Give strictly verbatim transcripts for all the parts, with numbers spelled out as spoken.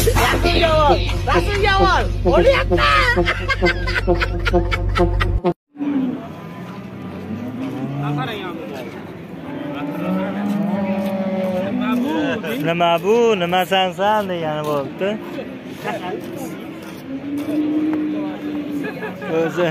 Rasul Yawal. Olyapti. Nima bu? Nima sansan degani bo'libdi. O'zi.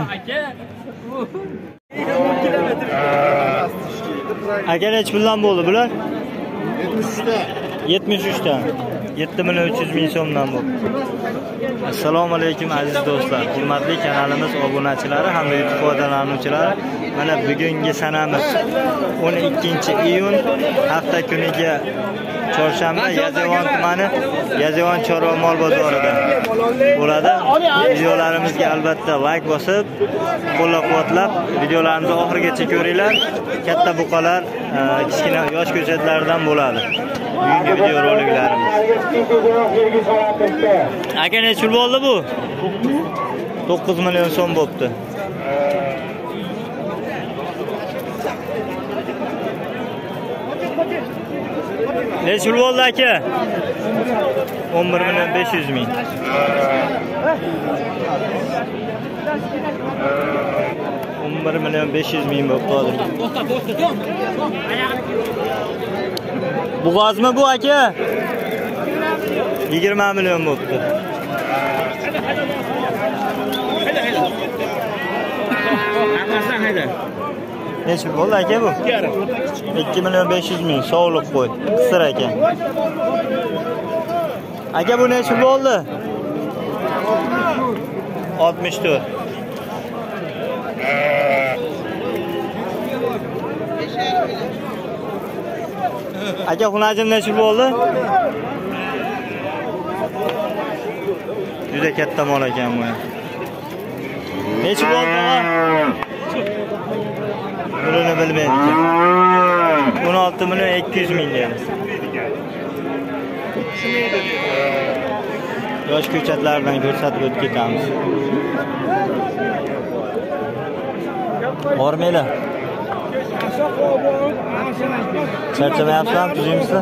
Aka nech puldan bo'ldi bular? yetmish uch ta. yetti million uch yuz ming so'mdan bo'ldi. Assalomu alaykum aziz do'stlar, hurmatli kanalimiz obunachilari hamda YouTube foydalanuvchilari. Mana bugungi sanamiz o'n ikkinchi iyun, hafta kuniga chorshanba, Yazovon tumani, Yazovon chorva mol bozorida bo'ladi. Videolarimizga albatta like bosib, qo'llab-quvvatlab, videolarimizni oxirigacha ko'ringlar. Katta buqalar, kichkina yosh ko'chatlardan bo'ladi. Bugungi video roliklarimiz. Aka nech pul bo'ldi bu? to'qqiz million so'm bo'libdi. Nech pul bo'ldi aka? o'n bir million besh yuz ming. o'n bir million besh yuz ming bo'libdi hozir. Bu g'ozmi bu aka? yigirma million bo'libdi. Nech pul bo'ldi aka bu? ikki million besh yuz ming sog'liq qo'y. Qisir aka. Aka bu nech pul bo'ldi? oltmish to'rt. Aka xunajim nech pul bo'ldi? Juda katta mol ekan bu. Nech pul bo'ldi? Buni bilmayman. o'n olti million ikki yuz ming deymiz. Yosh ko'chatlardan ko'rsatib o'tib ketamiz. Bormaylar. Charchamayapsizmi? Tuzaymizmi?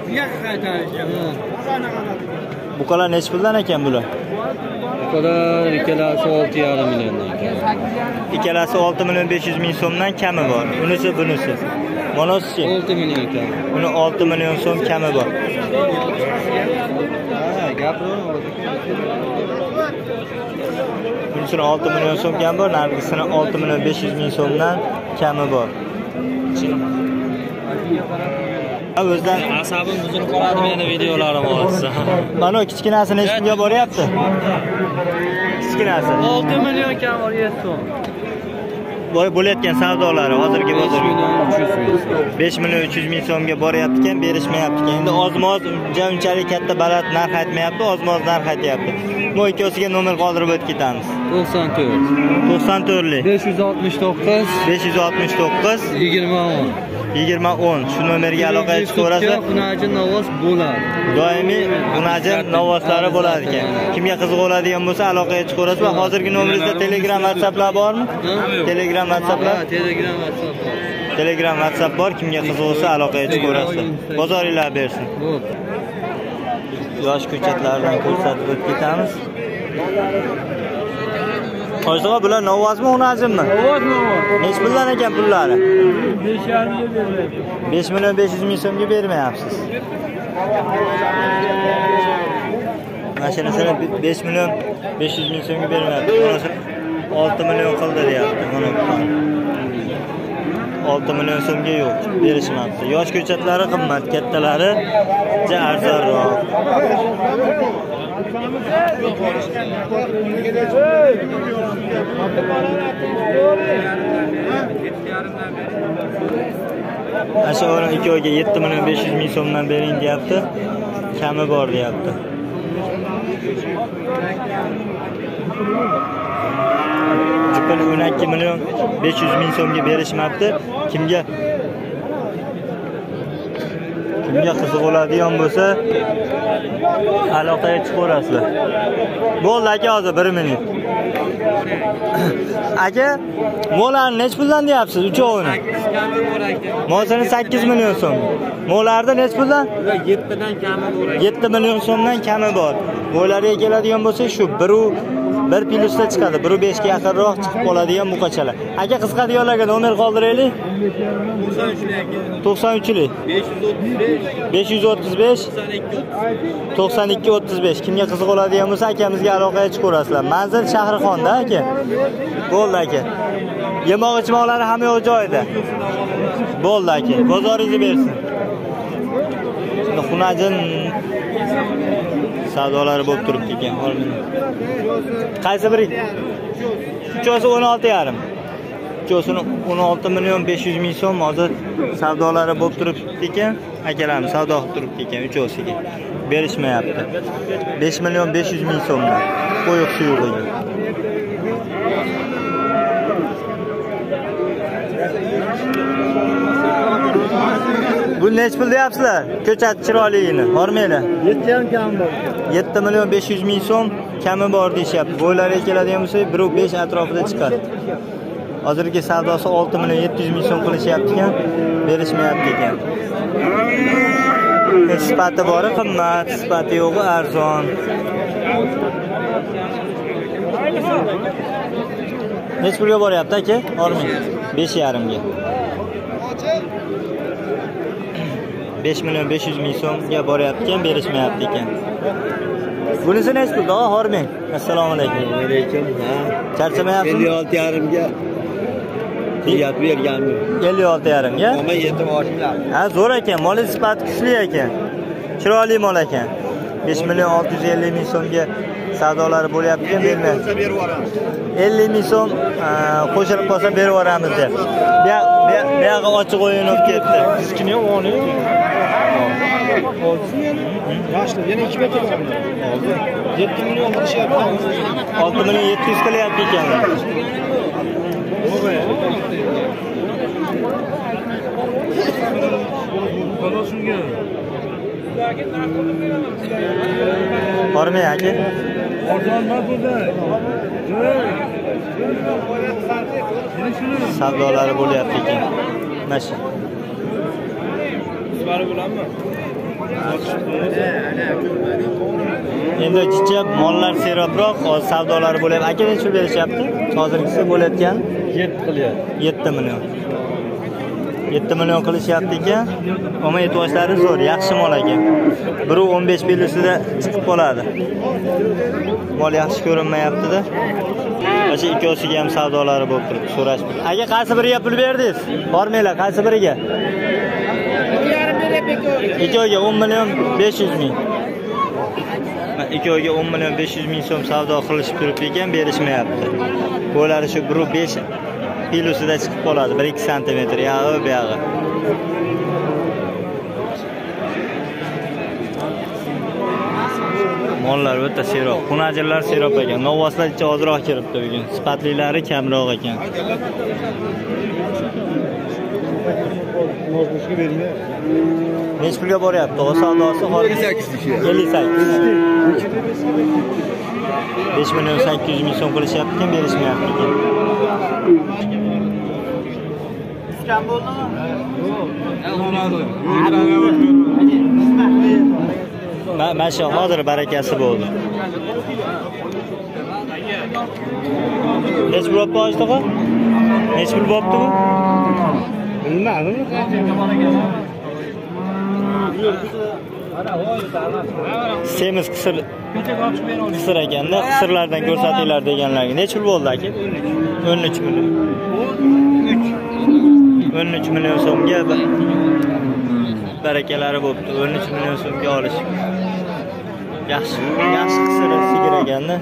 Bu qala nech puldan ekan bular? Bu qala ikkalasi olti yarim milliondan ekan. Ikkalasi olti million besh yuz ming so'mdan kami bor. Bunisi bunisi. Monosi olti million ekan. Buni olti million so'm kami bor. Ha, gapiraver. Bunisini olti million so'm kami bor, narigisini olti million besh yuz ming so'mdan kami bor. O'zdan asabim buzilib qoladi meni videolarim olsa. Mana kichkinasi nech pulga boryapti? Kichkinasi olti million kam bor so'm. Boy bo'layotgan savdolari hozirgi bozorda besh million uch yuz ming so'mga boryapti ekan, berishmayapti ekan. Endi ozmoz unchalik katta baland narx aytmayapti, ozmoz narx aytyapti. Bu ikkosiga nomer qoldirib o'tib ketamiz. to'qson to'rt. to'qson to'rtlik. besh yuz oltmish to'qqiz. besh yuz oltmish to'qqiz. yigirma o'n. yigirma o'n. Shu nomerga aloqa qilasiz. Bunajin novoz bo'ladi. Doimiy bunajin novozlari bo'ladi ekan. Kimga qiziq bo'ladigan bo'lsa aloqaga chiqarasiz va hozirgi nomeringizda Telegram, WhatsApplar bormi? Telegram, WhatsApplar? Telegram, WhatsApp bor. Telegram, WhatsApp bor. Kimga qiziq bo'lsa aloqaga chiqarasiz. Bozoringlar bersin. Yosh ko'chatlardan ko'rsatib o'tib ketamiz. Qo'shig'a bular novozmi, unajimmi? Novozmi? Nech puldan ekan pullari? besh yarim ga beryapti. besh million besh yuz ming so'mga bermayapsiz. Mashinasini besh million besh yuz ming so'mga bermayapti. Bunisi olti million qildi deyapti. Mana bu. olti million so'mga yo'q, berishmabdi. Yosh ko'chatlari qimmat, kattalari ja arzonroq. Asha o'rin ikkoviga yetti million besh yuz ming so'mdan bering deyapti. Kami bor deyapti. Jupan o'n ikki million besh yuz ming so'mga berishmabdi. Kimga Kimga qiziq bo'ladigan bo'lsa aloqaga chiqarasizlar. Bo'ldi aka, hozir bir minut. Aka, molarni nech puldan deyapsiz uchovini? Mosini sakkiz million so'm. Molarda nech puldan? yetti dan kami bor. yetti million so'mdan kami bor. Molarga keladigan bo'lsa shu bir bir plyusda chiqadi. bir besh ga yaqinroq chiqib qoladigan buqachalar. Aka qisqadiganlarga nomer qoldiraylik. to'qson uchlik. besh yuz o'ttiz besh. to'qson ikki o'ttiz besh. Kimga qiziq bo'ladigan bo'lsa akamizga aloqaga chiqaverasizlar. Manzil Shahrixonda aka. Bo'ldi aka. Yemoq ichmoqlari hamma yoq joyida. Bo'ldi aka. Bozoringizni bersin. Xunajin savdolari bo'lib turibdi ekan. Qaysi biri? Uchosi o'n olti yarim. Uchosini o'n olti million besh yuz ming so'm hozir savdolari bo'lib turibdi ekan. Akalarimiz savdo qilib turibdi ekan uchosiga. Berishmayapti. besh million besh yuz ming so'mdan. Qo'yiq suyug'iga. Bu nech pul deyapsizlar? Ko'chat chiroyligini, bormaylar. yetti yarim kami bor. yetti million besh yuz ming so'm kami bor deyapti. Bo'ylariga keladigan bo'lsa, bir besh atrofida chiqadi. Hozirgi savdosi olti million yetti yuz ming so'm qilishyapti ekan, berishmayapti ekan. Sifati bori qimmat, sifati yo'g'i arzon. Nech pulga boryapti aka? Bormi? besh yarim ga. besh million besh yuz ming so'mga boryapti ekan, berishmayapti ekan. Bunisi nech pul? Da, hormang. Assalomu alaykum. Alaykum. Ha. Charchamayapsizmi? ellik olti yarim ga niyat berganmi? ellik olti yarim ga? Ama yetim oshlar. Ha, zo'r ekan, mol sifati kuchli ekan. Chiroyli mol ekan. besh million olti yuz ellik ming so'mga savdolari bo'lyapti ekan, bermayapti. ellik ming so'm qo'shilib qolsa berib yuboramiz deb. Bu yoqqa ochiq o'yin olib ketdi. Kichkina o'g'li. Yoshlar yana ikki metrga oldi. yetti million qilishyapti. olti million yetti yuz qilyapti ekan. Bormi aka? Savdolari bo'lyapti ekan. Mana shu. Endi jichab mollar serobroq, hozir savdolari bo'lyapti. Aka nechta berishyapti? Hozirgisi bo'layotgan yetti qilyapti. yetti million. yetti million qilishyapti ekan. Ammo e'tiboshlari zo'r, yaxshi mol ekan. bir o'n besh belgisida chiqib qoladi. Mol yaxshi ko'rinmayapti-da. O'sha ikkosiga ham savdolari bo'lib turibdi, so'rash. Aka qaysi biriga pul berdingiz? Bormanglar, qaysi biriga? Ikkoviga o'n million besh yuz ming. Ikkoviga o'n million besh yuz ming so'm savdo qilishib turibdi ekan, berishmayapti. Bo'lari shu bir besh kilusida chiqib qoladi, bir ikki santimetr yog'i bu yog'i. Mollar o'ta seroq, xunajinlar seroq ekan. Novvoslar ichi ozroq kiribdi bugun. Sifatlilari kamroq ekan. Mozbushga bermay. Nech pulga boryapti? O savdosi hozir ellik sakkiz. besh million sakkiz yuz ming so'm qilishyapti ekan, berishmayapti ekan. Tushgan bo'ldimi? Mana shu hozir barakasi bo'ldi. Nech pul bo'pti hozir? Nech pul bo'pti bu? Bilmadim. Semiz qisir qisir ekanda, qisirlardan ko'rsatinglar deganlarga. Nech pul bo'ldi aka? o'n uch million. o'n uch million so'mga barakalari bo'pti. o'n uch million so'mga olish. Yaxshi, yaxshi qisir sigir ekanda.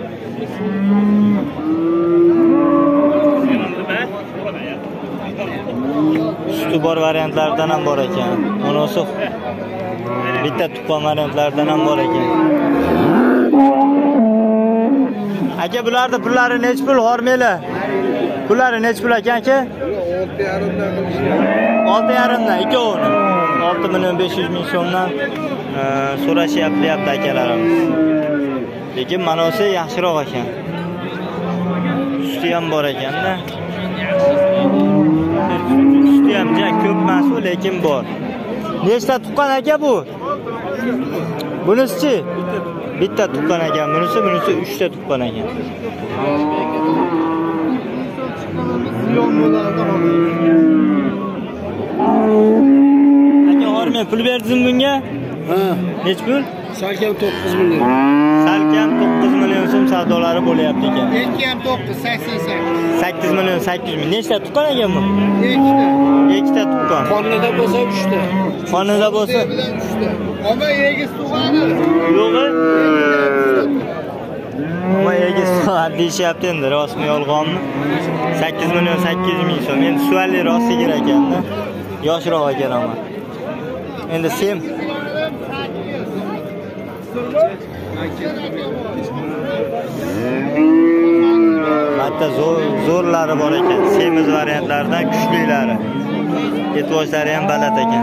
Suti bor variantlardan ham bor ekan. Unisi bitta tuqqan variantlardan ham bor ekan. Aka bularda pullari nech pul hormanglar? Pullari nech pul ekan aka? olti yarim dan ikkovini. olti million besh yuz ming so'mdan so'rashyapti, deyapti akalarimiz. Lekin manosi yaxshiroq ekan. Suti ham bor ekanda. Suti ham ja ko'p emas, lekin bor. Nechta tuqqan aka bu? Bunisi-chi? Bitta tuqqan ekan, bunisi, bunisi uchta tuqqan ekan. Aka, hormay pul berdingmi bunga? Ha. Nech pul? Salkam to'qqiz million. Salkam to'qqiz million so'm savdolari bo'lyapti ekan. ikki ham to'qqiz, sakson sakkiz. sakkiz million sakkiz yuz ming. Nechta tuqqan ekan bu? ikkita. Ikkita tuqqan. Qonida bo'lsa uchta. Qonida bo'lsa uchta. Ama egiz tug'adi. yo'g'i? Ama egiz tug'adi deyishyapti endi, rostmi yolg'onmi? sakkiz million sakkiz yuz ming so'm. Endi suvalli rost sigir ekanda. Yoshroq ekan ama. Endi sem Hatta zo'r zo'rlari bor ekan. Semiz variantlaridan kuchlilari. Etvoshlari ham baland ekan.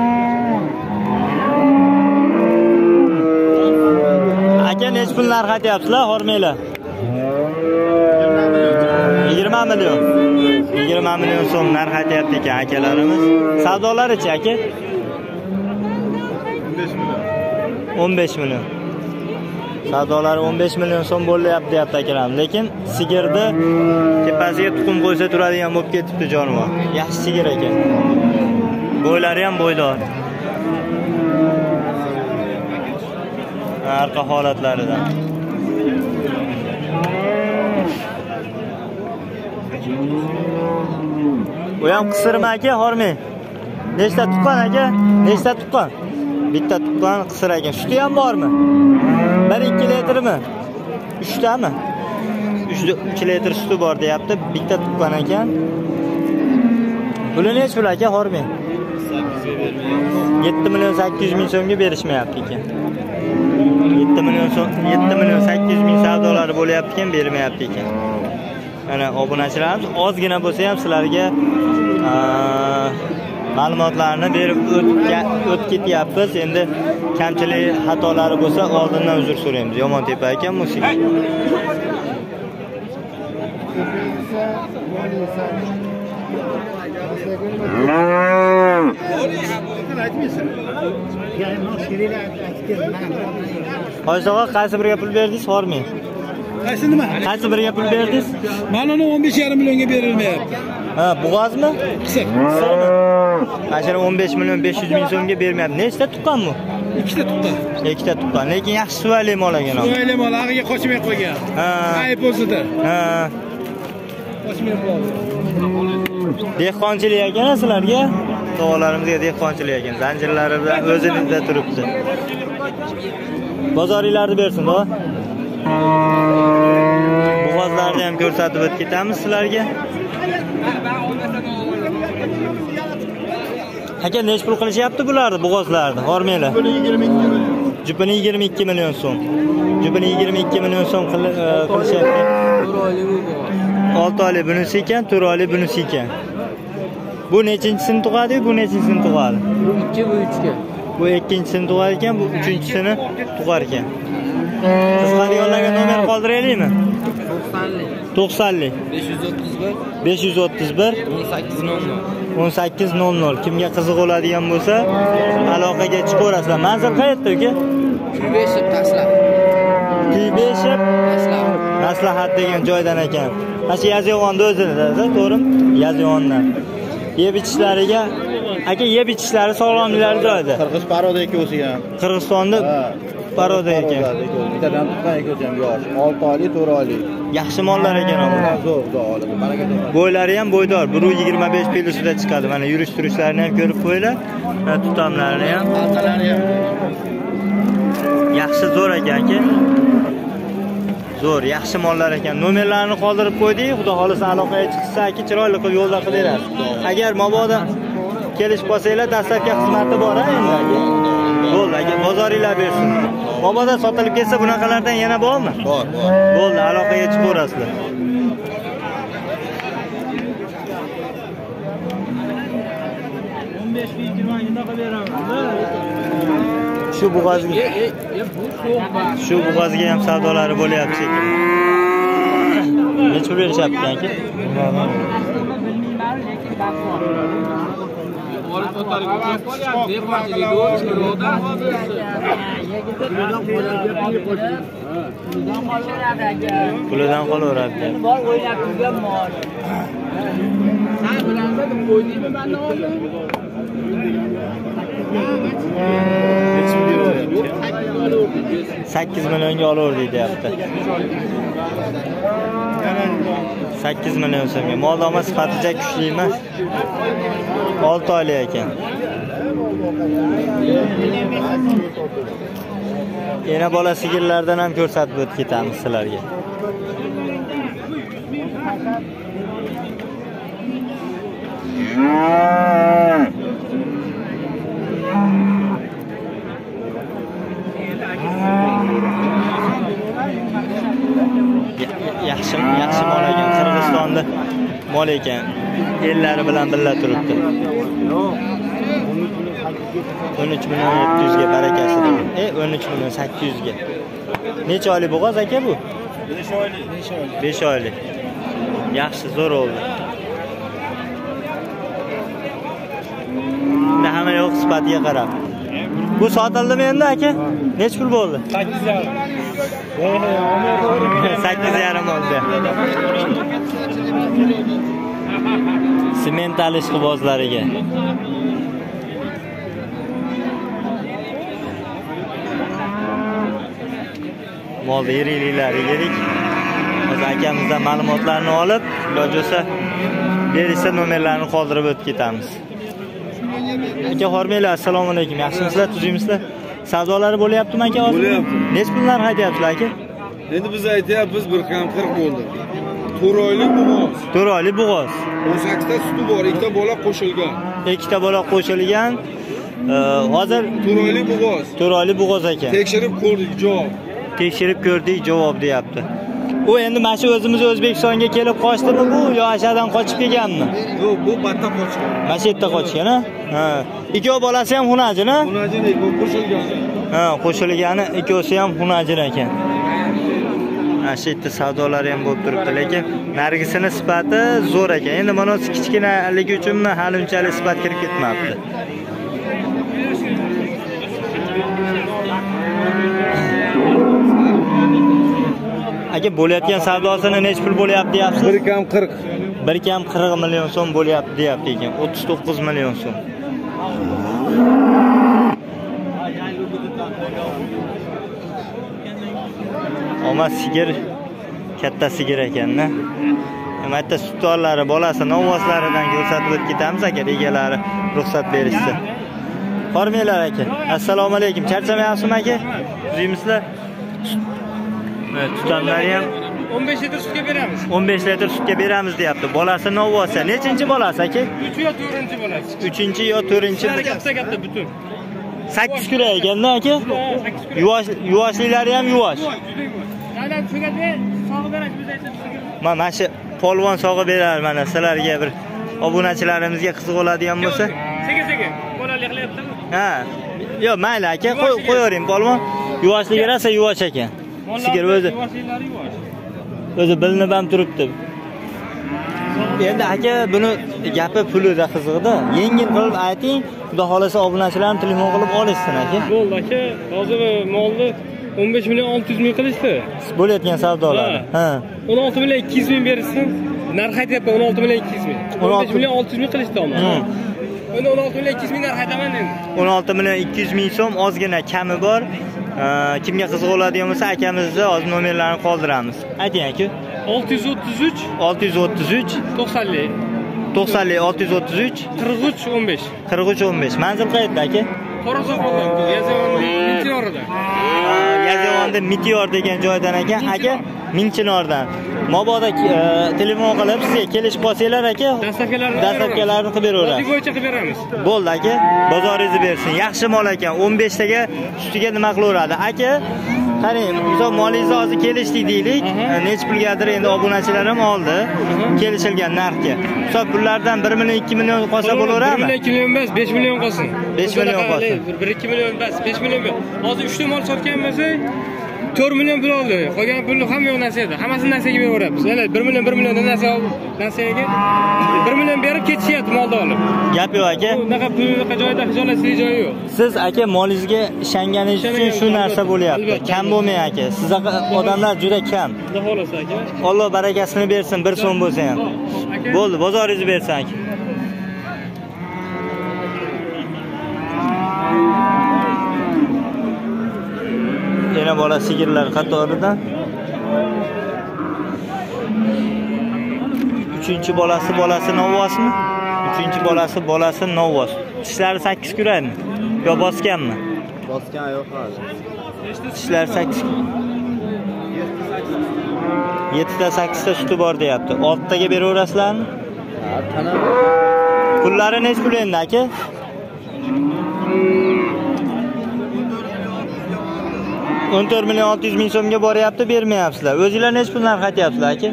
Aka, nech pul narx aytyapsizlar, hormaylar? yigirma million. yigirma million so'm narx aytyapti ekan akalarimiz. Savdolari-chi aka? o'n besh million. Savdolari o'n besh million so'm bo'lyapti deyapti akalar. Lekin sigirni tepasiga tuxum qo'ysa turadigan bo'lib ketibdi jonivor. Yaxshi sigir ekan. Bo'ylari ham bo'ydor. Arqa holatlaridan. Bu ham qisirmi aka, hormay? Nechta tuqqan aka? Nechta tuqqan? Bitta tuqqan qisir ekan. Suti ham bormi? bir ikki litrmi? uchtami? uch litr suti bor deyapti. Bitta tuqqan ekan. Buni nech pul aka, hormay? yetti million sakkiz yuz ming so'mga berishmayapti ekan. yetti million so'm, yetti million sakkiz yuz ming savdolari bo'lyapti ekan, bermayapti ekan. Mana obunachilarimiz ozgina bo'lsa ham sizlarga ma'lumotlarni berib o'tib ketyapmiz. Endi kamchilik xatolari bo'lsa oldindan uzr so'raymiz. Yomon tepa ekan musik. Hoysog'a qaysi biriga pul berdingiz, hormay? Qaysi nima? Qaysi biriga pul berdingiz? Mana uni o'n besh yarim millionga berilmayapti. Ha, bo'g'ozmi? Qisir. Qisirmi? Ashara o'n besh million besh yuz ming so'mga bermayapti. Nechta tuqqan bu? Ikkita tuqqan. Ikkita tuqqan. Lekin yaxshi suvali mol ekan. Suvali mol, ag'iga qochmay qo'ygan. Ha. Ayb o'zida. Ha. Qochmay qoldi. Dehqonchilik ekan sizlarga. Tog'alarimizga dehqonchilik ekan. Zanjirlari bilan o'zinizda turibdi. Bozoringlarni bersin, da. Bo'g'ozlarni ham ko'rsatib o'tib ketamiz sizlarga. Aka, nech pul qilishyapti bularni, bo'g'ozlarni, hormaylar? Jupini yigirma ikki million so'm. Jupini yigirma ikki million so'm qilishyapti. olti oylik bunisi ekan, to'rt oylik bunisi ekan. Bu nechinchisini tug'adi, bu nechinchisini tug'adi? Bu ikki, bu uchga. Bu ikkinchisini tug'ar ekan, bu uchinchisini tug'ar ekan. Qizg'anganlarga nomer qoldiraylikmi? to'qsonlik. besh yuz o'ttiz bir. besh yuz o'ttiz bir. o'n sakkiz nol nol. Kimga qiziq bo'ladigan bo'lsa, aloqaga chiqaverasizlar. Manzil qayerda uka? Kuybeshib tashlab. Kuybeshib Tashlab. Maslahat degan joydan ekan. Mana shu Yaziyonda o'zida, to'g'rimi? Yaziyondan. Yeb ichishlariga, aka, yeb ichishlari sog'lomliklari joyida. Qirg'iz paroda ekosi ham. Qirg'izistonda paroda ekan. Bittadan tuqqan ekosi ham yosh. olti oylik, to'rt oylik. Yaxshi mollar ekan bu. Zo'r, zo'r. Baraka topadi. Bo'ylari ham bo'ydor. bir yigirma besh plyusida chiqadi. Mana yurish turishlarini ham ko'rib qo'yinglar. Mana tutamlarini ham. Halqalari ham. Yaxshi zo'r ekan aka. Zo'r, yaxshi mollar ekan. Nomerlarini qoldirib qo'ydik. Xudo xolisa aloqaga chiqsa, aka, chiroyli qilib yo'lda qilaverasiz. Agar mabodo kelishib qolsanglar, dastlabki xizmati bor-a endi aka. Bo'ldi aka, bozoringlar bersin. Mabodo sotilib ketsa, bunaqalardan yana bormi? Bor, bor. Bo'ldi, aloqaga chiqaverasizlar. o'n besh ming yigirma mingga beraman. Shu bo'g'ozga Shu bo'g'ozga ham savdolari bo'lyapti shekilli. Necha pul berishyapti aka? Pulidan qolaveradi. Bor o'ylab turgan mol. Sen bilan qo'ydingmi menni oldi? sakkiz millionga olaverdik deyapti. sakkiz million so'mga. Moldoma sifaticha kuchli emas. olti oylik ekan. Yana bola sigirlardan ham ko'rsatib o'tib ketamiz sizlarga. Yaxshi, yaxshi mol ekan. Qirg'izistonda mol ekan. Ellari bilan birga turibdi. o'n uch million yetti yuz ga barakasi. E o'n uch million sakkiz yuz ga. Necha oylik bo'g'oz aka bu? besh oylik. besh oylik. Yaxshi, zo'r oldi. Endi hamma yo'q sifatiga qarab. Bu sotildimi endi aka? Necha pul bo'ldi? sakkiz yarim. sakkiz yarim oldi. Semental ishqibozlariga. Molda yiriklari yedik. Biz akamizdan ma'lumotlarni olib, iloji bo'lsa berishsa nomerlarini qoldirib o'tib ketamiz. Aka, hormanglar, assalomu alaykum. Yaxshimisizlar, tuzingmisizlar? Savdolari bo'lyaptimi aka hozir? Bo'lyapti. Nech pullar haydayapsizlar aka? Endi biz aytyapmiz bir ham qirq bo'ldi. to'rt oylik bo'g'oz. to'rt oylik bo'g'oz. o'n sakkiz ta suti bor, ikkita bola qo'shilgan. Ikkita bola qo'shilgan. Hozir to'rt oylik bo'g'oz. to'rt oylik bo'g'oz ekan. Tekshirib ko'rdik, javob. Tekshirib ko'rdik, javob deyapti. U endi mana shu o'zimiz O'zbekistonga kelib qochdimi bu yo ashadan qochib kelganmi? Yo'q, bu batta qochgan. Mana shu yerda qochgan, ha? Ha. Ikkov bolasi ham xunajin, ha? Xunajin ekan, qo'shilgan. Ha, qo'shilgani ikkovsi ham xunajin ekan. Mana shu yerda savdolari ham bo'lib turibdi, lekin nargisini sifati zo'r ekan. Endi mana shu kichkinaligi uchunmi hali unchalik sifat kirib ketmabdi. Aka, bo'layotgan savdosini nech pul bo'lyapti deyapsiz? bir kam qirq. bir kam qirq million so'm bo'lyapti deyapti ekan. o'ttiz to'qqiz million so'm. Omad sigir katta sigir ekan-da. Nimatta sutdorlari, bolasi, novvoslaridan ko'rsatib o'tib ketamiz aka, egalari ruxsat berishsa. Hormanglar aka. Assalomu alaykum. Charchamayapsizmi aka? Tuzaymizlar? Tutamlari ham o'n besh litr sutga beramiz. o'n besh litr sutga beramiz deyapti. Bolasi novvosa. Nechinchi bolasi aka? uch yo to'rtinchi bolasi. uchinchi yo to'rtinchi. Katta katta butun. sakkiz kilo ekanda aka? Yuvosh, yuvoshlilari ham yuvosh. Dadam shunga sog'ib berasiz biz aytib. Mana shu polvon sog'ib berar mana sizlarga bir obunachilarimizga qiziq oladigan bo'lsa. Sekin-sekin bolalik qilyaptimi? Ha. Yo, mayli aka, qo'yavering polvon. Yuvoshlik rasa yuvosh ekan. Sigir o'zi o'zi bilinib ham turibdi. Endi aka buni gapi pulida qizig'ida. Yengil qilib ayting, xudo xolasa obunachilarni telefon qilib olishsin aka. Bo'ldi aka, hozir molni o'n besh million olti yuz ming qilishdi. Bo'layotgan savdolar. Ha. o'n olti million ikki yuz ming bersin. Narx aytyapti o'n olti million ikki yuz ming. o'n besh million olti yuz ming qilishdi omad. Endi o'n olti million ikki yuz ming narx aytaman endi. o'n olti million ikki yuz ming so'm, ozgina kami bor. Kimga qiziq oladigan bo'lsa akamizni hozir nomerlarini qoldiramiz. Ayting aka. olti yuz o'ttiz uch olti yuz o'ttiz uch to'qsonlik to'qsonlik olti yuz o'ttiz uch qirq uch o'n besh qirq uch o'n besh. Manzil qayerda aka? Qorazoq bo'lgan. Yazavonda Minchinorida. Yazavonda Meteor degan joydan ekan. Aka, Minchinordan. Mabodo telefon qilib sizga kelishib qolsanglar aka, Dastavkalarni dastavkalarni qilib beraveramiz. Bozor bo'yicha qilib beramiz. Bo'ldi aka, bozoringizni bersin. Yaxshi mol ekan. o'n besh taga sutiga nima qilaveradi? Aka, qarang, misol molingizni hozir kelishdik deylik. Nech pulgadir endi obunachilar ham oldi. Kelishilgan narxga. Misol pullardan bir million ikki million qolsa bo'laveradimi? bir million ikki million emas, besh million qolsin. besh million qolsin. bir ikki million emas, besh million. Hozir uch ta mol sotgan bo'lsak, to'rt million pul oldi. Qolgan pulni hamma yo'q narsa edi. Hammasini narsaga beraveramiz. Yana bir million bir million narsa narsaga bir million berib ketishyapti molda olib. Gap yo'q aka. Bunaqa pulni joyda hijolatli joyi yo'q. Siz aka molingizga ishonganingiz uchun shu narsa bo'lyapti. Kam bo'lmang aka. Sizga odamlar juda kam. Xudo xolasa aka. Alloh barakasini bersin, bir so'm bo'lsa ham. Bo'ldi, bozoringizni bersin aka. Yana bola sigirlar qatoridan. Uchinchi bolasi bolasi novvosmi? Uchinchi bolasi bolasi novvos. Tishlari sakkiz kuradimi? Yo bosganmi? Bosgan yo'q hali. Tishlari sakkiz. yettita sakkizta suti bor deyapti. oltiga beraverasizlarmi? Ha, tana. Pullari nech pul endi aka? o'n to'rt million olti yuz ming so'mga boryapti, bermayapsizlar. O'zingizlar nech pul narx aytyapsizlar aka?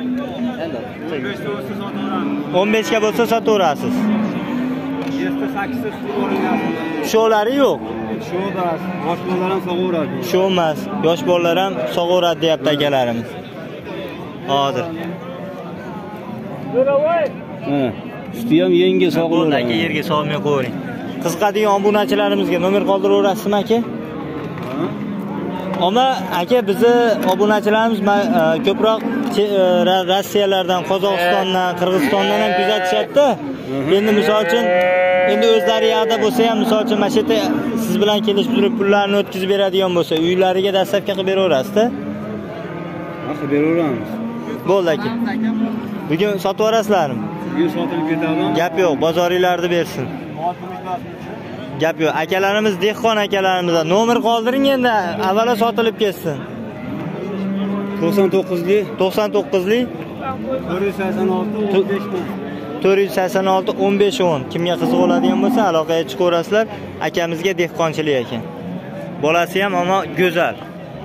o'n besh ga bo'lsa sotaverasiz. yettita sakkizta suti bor. Sho'lari yo'q. Sho'da yosh bolalar ham sog'averadi. Shu emas, yosh bolalar ham sog'averadi deyapti akalarimiz. Hozir. Ha, suti ham yengil Bo'ldi aka, sog'iladi. yerga solmay qo'ying. Qiziqadigan obunachilarimizga nomer qoldiraveraysizmi aka? Ama aka bizni obunachilarimiz ko'proq Rossiyalardan, Qozog'istondan, Qirg'izistondan ham kuzatishyapti. Endi misol uchun endi o'zlari yoqda bo'lsa ham misol uchun mana shu yerda siz bilan kelishib turib pullarni o'tkazib beradigan bo'lsa, uylariga dastavka qilib beraverasiz-da. Ha, qilib beraveramiz. Bo'ldi aka. Bugun sotib yuborasizlarmi? Bugun sotilib ketadi. Gap yo'q, bozoringlarni bersin. Gap yo'q. Akalarimiz dehqon akalarimizdan nomer qoldiring endi, avvalo sotilib ketsin. to'qson to'qqizlik to'qson to'qqizlik to'rt yuz sakson olti o'n besh o'n. to'rt yuz sakson olti o'n besh o'n. Kimga qiziq bo'ladigan bo'lsa, aloqaga chiqaverasizlar. Akamizga dehqonchilik ekan. Bolasi ham ammo go'zal.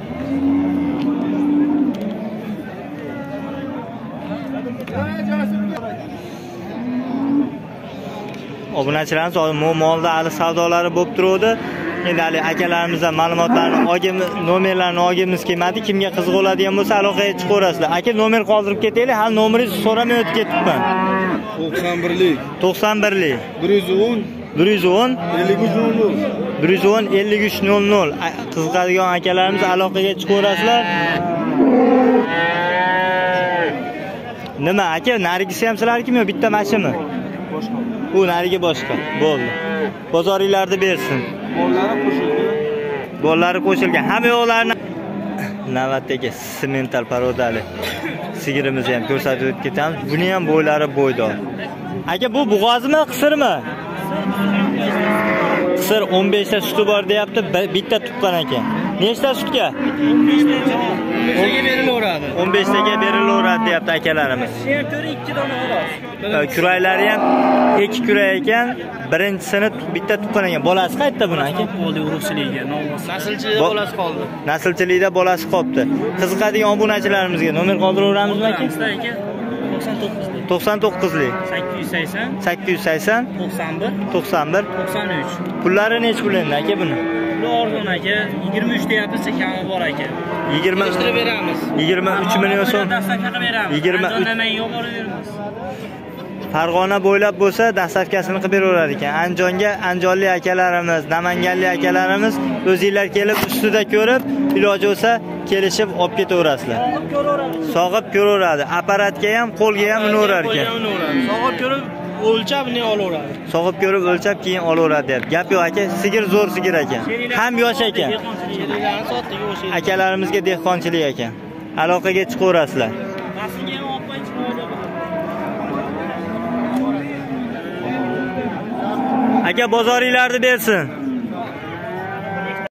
Obunachilarimiz molda hali savdolari bo'lib turadi. Endi hali akalarimizdan ma'lumotlarni olgimiz, nomerlarni olgimiz kelmadi. Kimga qiziq bo'ladigan bo'lsa, aloqaga chiqaverasizlar. Aka, nomer qoldirib ketaylik. Hali nomeringizni so'ramay o'tib ketibman. to'qson birlik to'qson birlik bir yuz o'n bir yuz o'n ellik uch nol nol bir yuz o'n ellik uch nol nol. Qiziqadigan akalarimiz aloqaga chiqaverasizlar. Nima aka, narigisi ham sizlarniki yo bitta mashimi? boshqa. U narigi boshqa. Bo'ldi. Bozoringlarni bersin. Bollari qo'shildi. Bollari qo'shilgan. Hamma yo'qlarni navbatdagi semental parodali sigirimizni ham ko'rsatib o'tib ketamiz. Buni ham bo'ylari bo'ydor. Aka, bu bug'ozmi, qisirmi? Qisir o'n besh ta suti bor deyapti, bitta tuqqan ekan. Nechta sutga? o'n besh taga berilaveradi. o'n besh taga berilaveradi deyapti akalarimiz. Sertori ikki dona xolos. Kuraylari ham ikki kuray ekan, birinchisini bitta tuqqan ekan. Bolasi qayerda buni aka? Bo'ldi, urug'chiligiga, naslchi bolasi qoldi. Naslchilikda bolasi qoldi. Qiziqadigan obunachilarimizga nomer qoldiraveramizmi aka? to'qson to'qqizlik sakkiz yuz sakson sakkiz yuz sakson to'qson bir to'qson bir to'qson uch. Pullari nech pul endi aka buni? Puli arzon aka, yigirma uch deyapmiz, kami bor aka. yigirma Kelishtirib beramiz. yigirma uch million so'm. Dastavka qilib beramiz. yigirma uch Anjomdan yo'q beraveramiz. Farg'ona bo'ylab bo'lsa dastavkasini qilib beraverar ekan. Anjonga anjonlik akalarimiz, namanganlik akalarimiz o'zingizlar kelib ustida ko'rib, iloji bo'lsa kelishib olib ketaverasizlar. Sog'ib ko'raveradi. Apparatga ham, qo'lga ham unaverar ekan. Sog'ib ko'rib o'lchab ne olaveradi. Sog'ib ko'rib o'lchab keyin olaveradi deb. Gap yo'q aka, sigir zo'r sigir ekan. Ham yosh ekan. Akalarimizga dehqonchilik ekan. Aloqaga chiqaverasizlar. Naslga ham olib qo'yib Aka, bozoringlarni bersin.